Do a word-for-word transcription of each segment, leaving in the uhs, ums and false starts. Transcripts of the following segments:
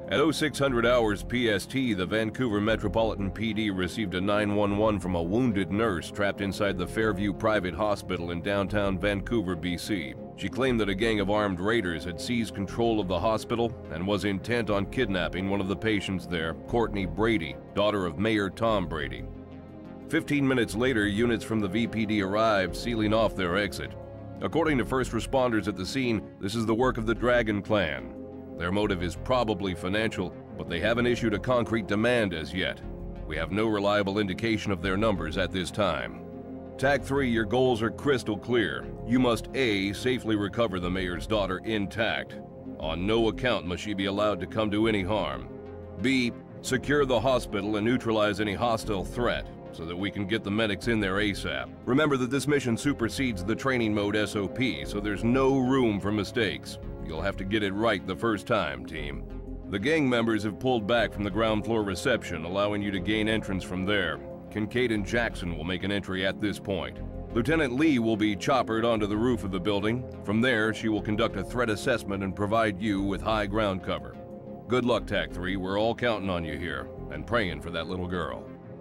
At oh six hundred hours P S T, the Vancouver Metropolitan P D received a nine one one from a wounded nurse trapped inside the Fairview Private Hospital in downtown Vancouver, B C. She claimed that a gang of armed raiders had seized control of the hospital and was intent on kidnapping one of the patients there, Courtney Brady, daughter of Mayor Tom Brady. Fifteen minutes later, units from the V P D arrived, sealing off their exit. According to first responders at the scene, this is the work of the Dragon Clan. Their motive is probably financial, but they haven't issued a concrete demand as yet. We have no reliable indication of their numbers at this time. Tag three, your goals are crystal clear. You must A, safely recover the mayor's daughter intact. On no account must she be allowed to come to any harm. B, secure the hospital and neutralize any hostile threat, so that we can get the medics in there ASAP. Remember that this mission supersedes the training mode S O P, so there's no room for mistakes. You'll have to get it right the first time, team. The gang members have pulled back from the ground floor reception, allowing you to gain entrance from there. Kincaid and Jackson will make an entry at this point. Lieutenant Lee will be choppered onto the roof of the building. From there, she will conduct a threat assessment and provide you with high ground cover. Good luck, Tag three. We're all counting on you here, and praying for that little girl.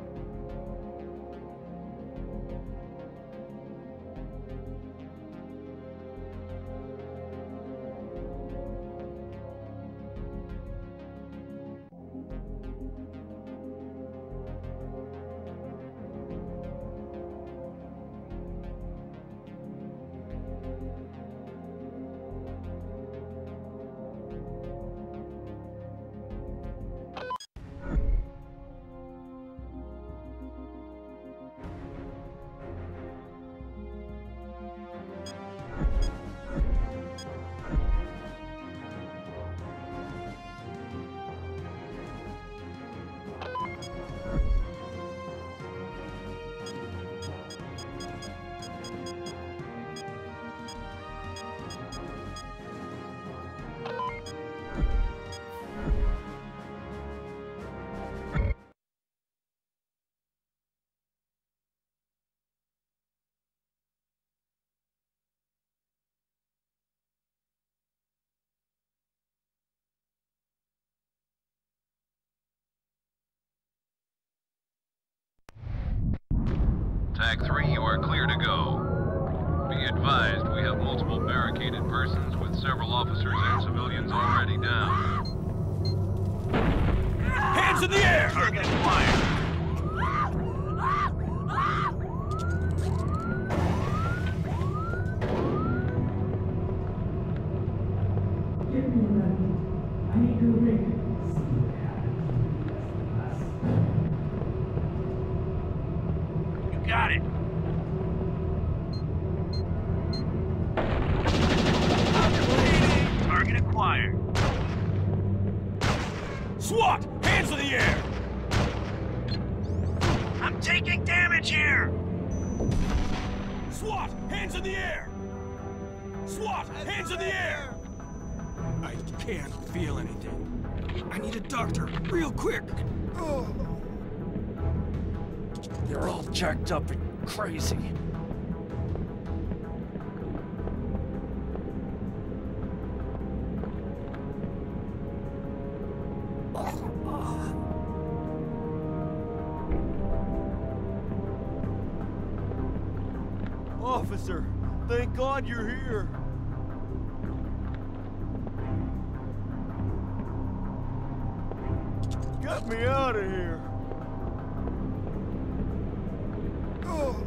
Tag three, you are clear to go. Be advised, we have multiple barricaded persons with several officers and civilians already down. Hands in the air! Target fire! Got it. Target acquired. SWAT! Hands in the air! I'm taking damage here! SWAT! Hands in the air! SWAT! Hands in the air! I can't feel anything. I need a doctor, real quick. Oh. They're all jacked up and crazy. Officer, thank God you're here. Get me out of here. Oh.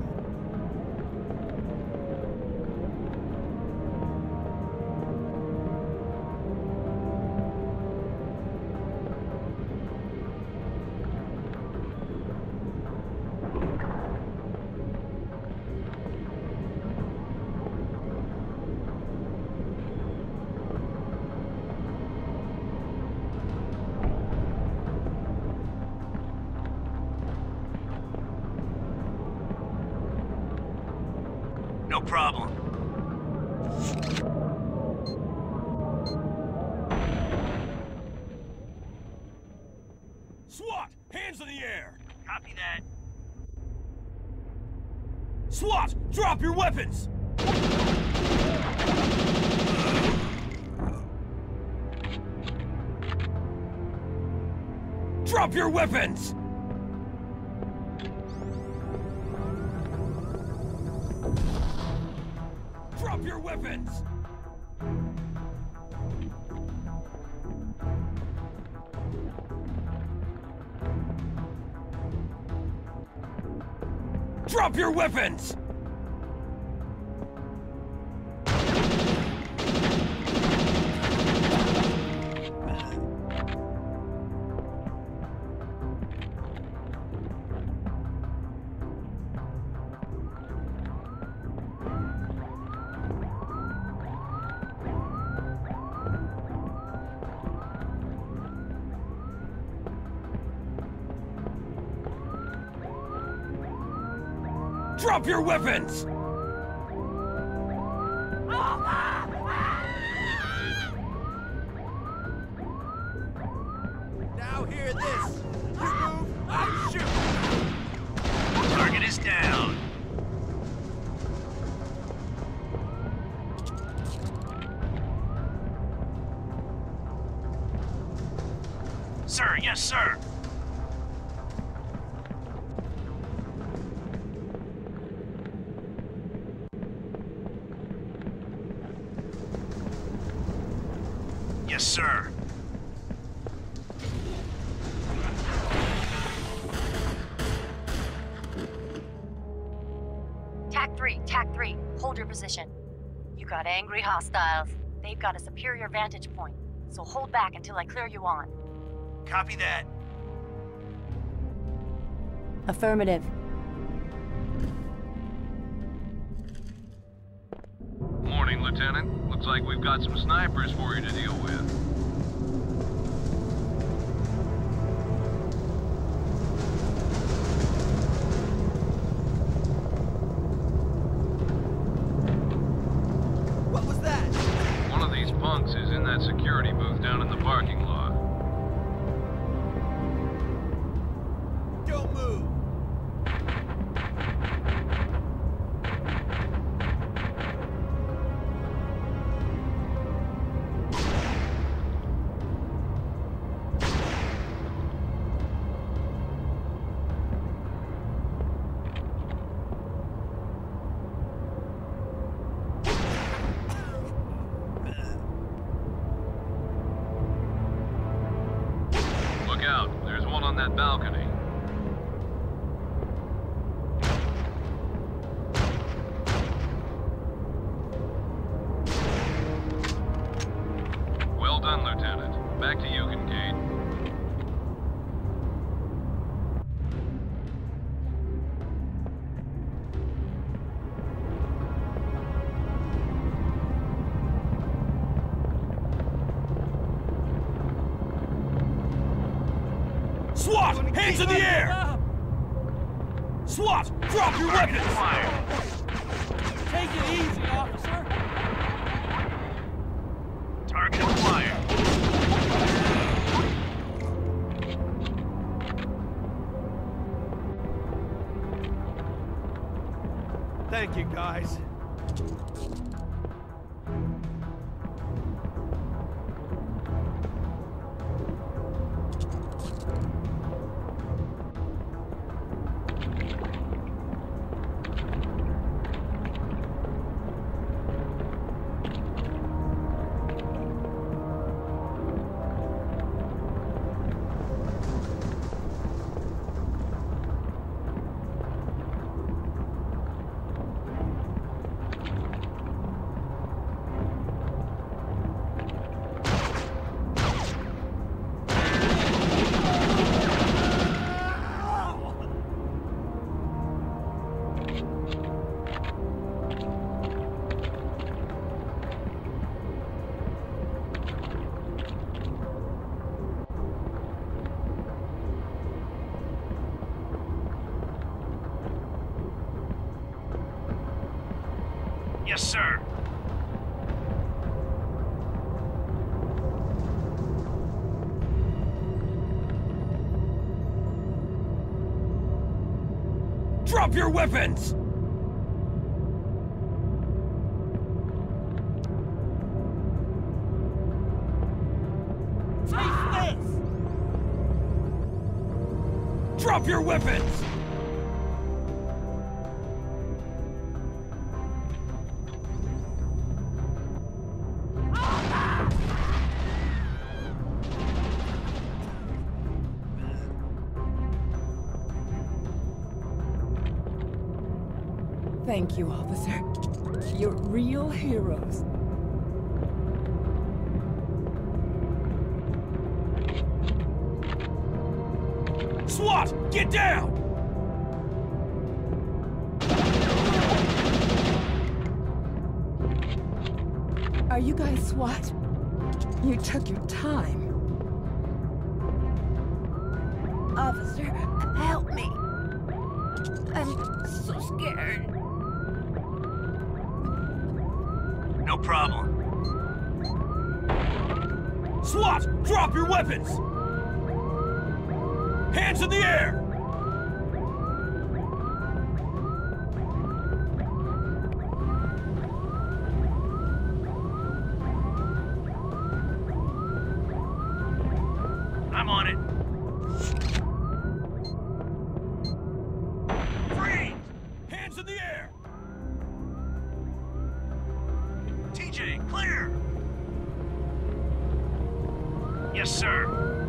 No problem. SWAT! Hands in the air! Copy that. SWAT! Drop your weapons! Drop your weapons! Drop your weapons! Drop your weapons! Drop your weapons! Now hear this. You move, I shoot. Target is down. Sir, yes, sir. Yes, sir. Tac three, Tac three, hold your position. You got angry hostiles. They've got a superior vantage point, so hold back until I clear you on. Copy that. Affirmative. Morning, Lieutenant. Looks like we've got some snipers for you to deal with. What was that? One of these punks is in that security booth down in the parking lot. Don't move. Look out, there's one on that balcony. Well done, Lieutenant. Back to you, Kincaid. SWAT! Hands in the air! SWAT! Drop your weapons! Take it easy, officer. Target acquired. Thank you, guys. Yes, sir. Drop your weapons! Take this! Drop your weapons! Thank you, officer. You're real heroes. SWAT! Get down! Are you guys SWAT? You took your time. Officer, help me. I'm so scared. No problem. SWAT! Drop your weapons! Hands in the air! I'm on it. Freeze! Hands in the air! T J, clear! Yes, sir.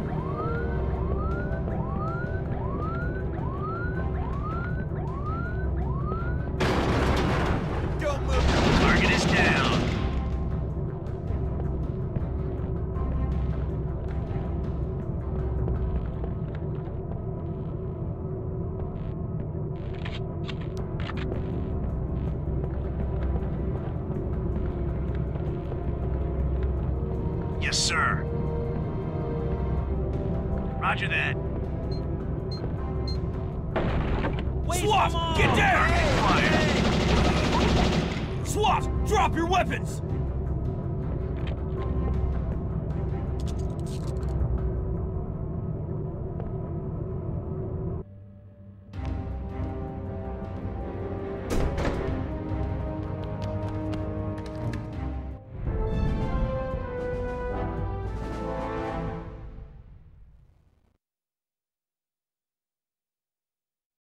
Don't move. Target is down. Yes, sir. Roger that. Wait, SWAT! Get down! Fire! SWAT! Drop your weapons!